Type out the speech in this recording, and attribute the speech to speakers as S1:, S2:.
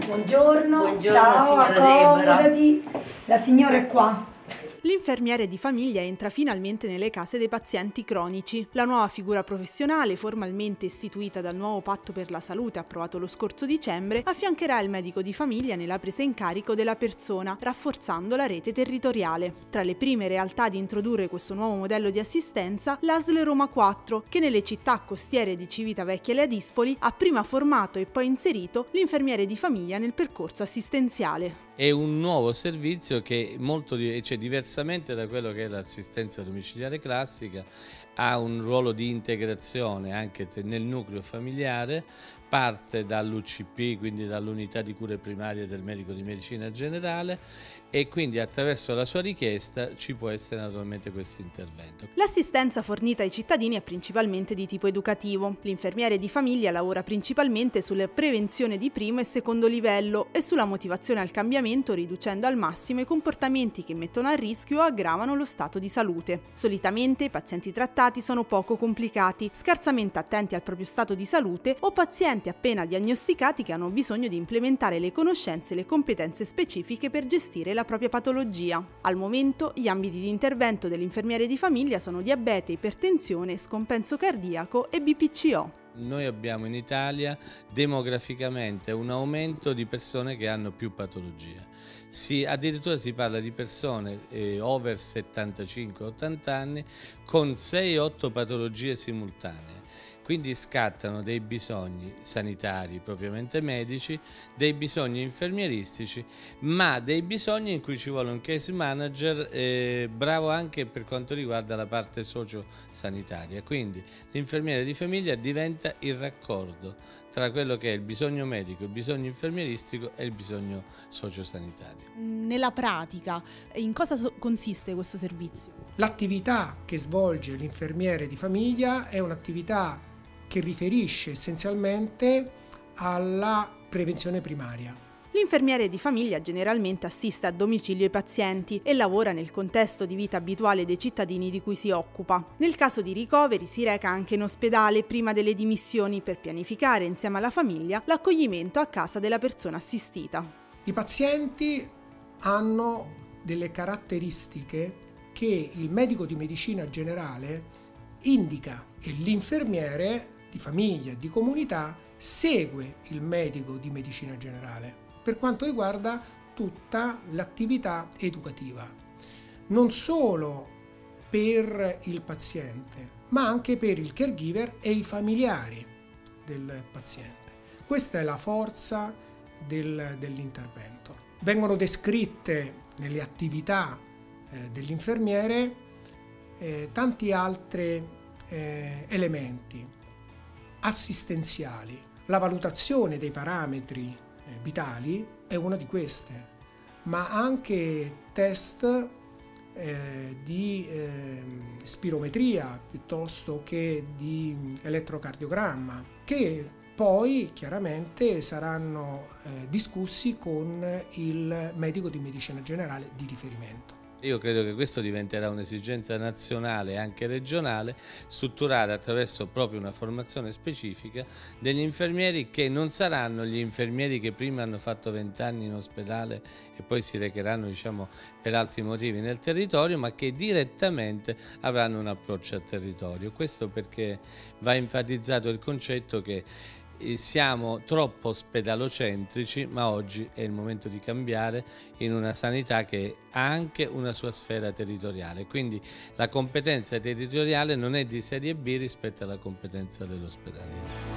S1: Buongiorno,
S2: Buongiorno
S1: ciao,
S2: signora
S1: accomodati, la signora è qua.
S3: L'infermiere di famiglia entra finalmente nelle case dei pazienti cronici. La nuova figura professionale, formalmente istituita dal nuovo patto per la salute approvato lo scorso dicembre, affiancherà il medico di famiglia nella presa in carico della persona, rafforzando la rete territoriale. Tra le prime realtà ad introdurre questo nuovo modello di assistenza, l'ASL Roma 4, che nelle città costiere di Civitavecchia e Ladispoli ha prima formato e poi inserito l'infermiere di famiglia nel percorso assistenziale.
S4: È un nuovo servizio che diversamente da quello che è l'assistenza domiciliare classica, ha un ruolo di integrazione anche nel nucleo familiare, parte dall'UCP, quindi dall'unità di cure primarie del medico di medicina generale, e quindi attraverso la sua richiesta ci può essere naturalmente questo intervento.
S3: L'assistenza fornita ai cittadini è principalmente di tipo educativo. L'infermiere di famiglia lavora principalmente sulla prevenzione di primo e secondo livello e sulla motivazione al cambiamento, riducendo al massimo i comportamenti che mettono a rischio o aggravano lo stato di salute. Solitamente i pazienti trattati sono poco complicati, scarsamente attenti al proprio stato di salute o pazienti appena diagnosticati che hanno bisogno di implementare le conoscenze e le competenze specifiche per gestire la propria patologia. Al momento gli ambiti di intervento dell'infermiere di famiglia sono diabete, ipertensione, scompenso cardiaco e BPCO.
S4: Noi abbiamo in Italia demograficamente un aumento di persone che hanno più patologie. Addirittura si parla di persone over 75-80 anni con 6-8 patologie simultanee. Quindi scattano dei bisogni sanitari propriamente medici, dei bisogni infermieristici, ma dei bisogni in cui ci vuole un case manager bravo anche per quanto riguarda la parte sociosanitaria. Quindi l'infermiere di famiglia diventa il raccordo tra quello che è il bisogno medico, il bisogno infermieristico e il bisogno sociosanitario.
S3: Nella pratica, in cosa consiste questo servizio?
S5: L'attività che svolge l'infermiere di famiglia è un'attività che riferisce essenzialmente alla prevenzione primaria.
S3: L'infermiere di famiglia generalmente assiste a domicilio i pazienti e lavora nel contesto di vita abituale dei cittadini di cui si occupa. Nel caso di ricoveri si reca anche in ospedale prima delle dimissioni per pianificare insieme alla famiglia l'accoglimento a casa della persona assistita.
S5: I pazienti hanno delle caratteristiche che il medico di medicina generale indica e l'infermiere di famiglia e di comunità segue il medico di medicina generale per quanto riguarda tutta l'attività educativa, non solo per il paziente, ma anche per il caregiver e i familiari del paziente. Questa è la forza dell'intervento. Vengono descritte nelle attività dell'infermiere tanti altri elementi assistenziali. La valutazione dei parametri vitali è una di queste, ma anche test di spirometria piuttosto che di elettrocardiogramma, che poi chiaramente saranno discussi con il medico di medicina generale di riferimento.
S4: Io credo che questo diventerà un'esigenza nazionale e anche regionale, strutturare attraverso proprio una formazione specifica degli infermieri che non saranno gli infermieri che prima hanno fatto 20 anni in ospedale e poi si recheranno, diciamo, per altri motivi nel territorio, ma che direttamente avranno un approccio al territorio. Questo perché va enfatizzato il concetto che siamo troppo ospedalocentrici, ma oggi è il momento di cambiare in una sanità che ha anche una sua sfera territoriale, quindi la competenza territoriale non è di serie B rispetto alla competenza dell'ospedale.